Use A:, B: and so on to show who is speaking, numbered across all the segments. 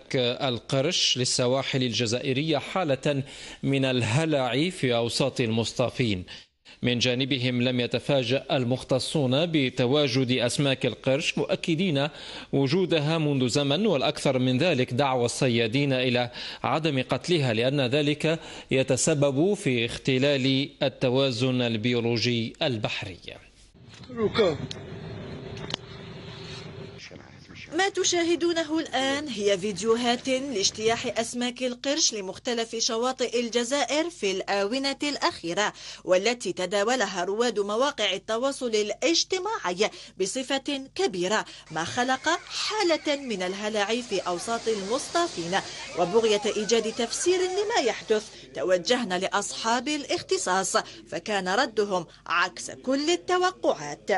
A: أسماك القرش للسواحل الجزائرية حالة من الهلع في أوساط المصطافين. من جانبهم لم يتفاجأ المختصون بتواجد أسماك القرش، مؤكدين وجودها منذ زمن، والأكثر من ذلك دعوى الصيادين إلى عدم قتلها لأن ذلك يتسبب في اختلال التوازن البيولوجي البحري.
B: ما تشاهدونه الآن هي فيديوهات لاجتياح أسماك القرش لمختلف شواطئ الجزائر في الآونة الأخيرة، والتي تداولها رواد مواقع التواصل الاجتماعي بصفة كبيرة، ما خلق حالة من الهلع في أوساط المصطافين. وبغية إيجاد تفسير لما يحدث توجهنا لأصحاب الاختصاص، فكان ردهم عكس كل التوقعات.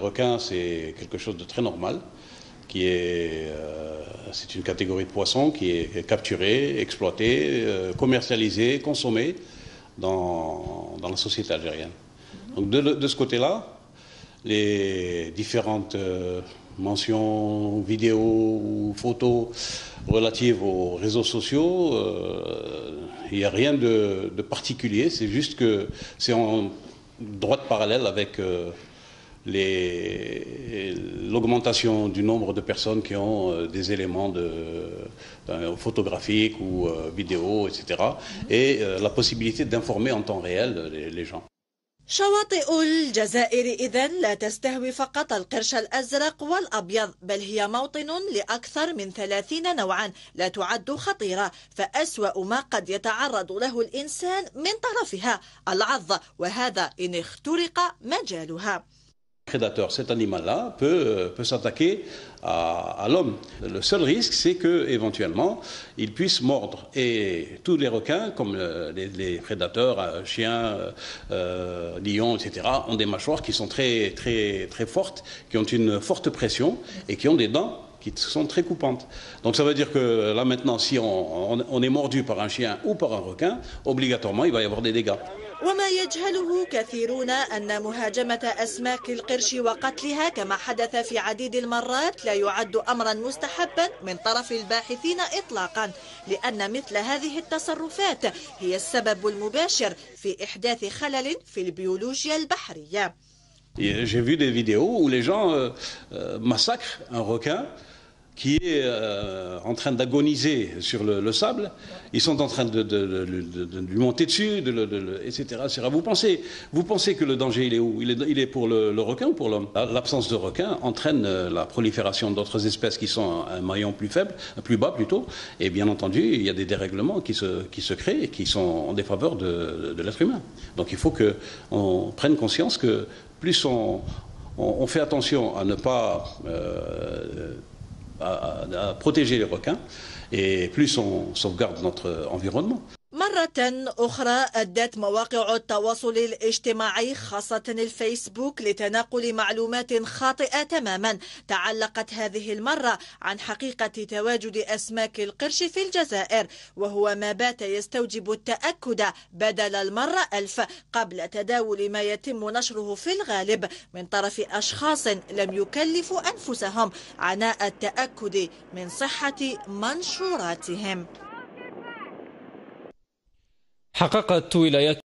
C: C'est une catégorie de poissons qui est capturée, exploitée, commercialisée, consommée dans la société algérienne. Donc de ce côté-là, les différentes mentions, vidéos ou photos relatives aux réseaux sociaux, il n'y a rien de particulier, c'est juste que c'est en droite parallèle avec l'augmentation du nombre de personnes qui ont des éléments photographiques ou vidéo, etc. Et la possibilité d'informer en temps réel les gens.
B: شواطئ الجزائر إذن لا تستهوي فقط القرش الأزرق والأبيض، بل هي موطن لأكثر من 30 نوعا لا تعد خطيرة، فأسوأ ما قد يتعرض له الإنسان من طرفها العض، وهذا إن اخترق مجالها.
C: Prédateur, cet animal-là peut s'attaquer à l'homme. Le seul risque, c'est qu'éventuellement, il puisse mordre. Et tous les requins, comme les prédateurs, chiens, lions, etc., ont des mâchoires qui sont très, très, très fortes, qui ont une forte pression et qui ont des dents qui sont très coupantes. Donc ça veut dire que là maintenant, si on est mordu par un chien ou par un requin, obligatoirement, il va y avoir des dégâts.
B: وما يجهله كثيرون أن مهاجمة أسماك القرش وقتلها كما حدث في عديد المرات لا يعد أمرا مستحبا من طرف الباحثين إطلاقا، لأن مثل هذه التصرفات هي السبب المباشر في إحداث خلل في البيولوجيا البحرية.
C: J'ai vu des vidéos où les gens massacrent un requin qui est en train d'agoniser sur le sable. Ils sont en train de lui monter dessus, etc., etc. Vous pensez que le danger, il est où? Il est pour le requin ou pour l'homme? L'absence de requin entraîne la prolifération d'autres espèces qui sont à un maillon plus faible, plus bas plutôt. Et bien entendu, il y a des dérèglements qui se créent et qui sont en défaveur de l'être humain. Donc il faut qu'on prenne conscience que plus on fait attention à ne pas à protéger les requins et plus on sauvegarde notre environnement.
B: مرة أخرى أدت مواقع التواصل الاجتماعي خاصة الفيسبوك لتناقل معلومات خاطئة تماما تعلقت هذه المرة عن حقيقة تواجد أسماك القرش في الجزائر، وهو ما بات يستوجب التأكد بدل المرة 1000 قبل تداول ما يتم نشره في الغالب من طرف أشخاص لم يكلفوا أنفسهم عناء التأكد من صحة منشوراتهم.
A: حققت ولايات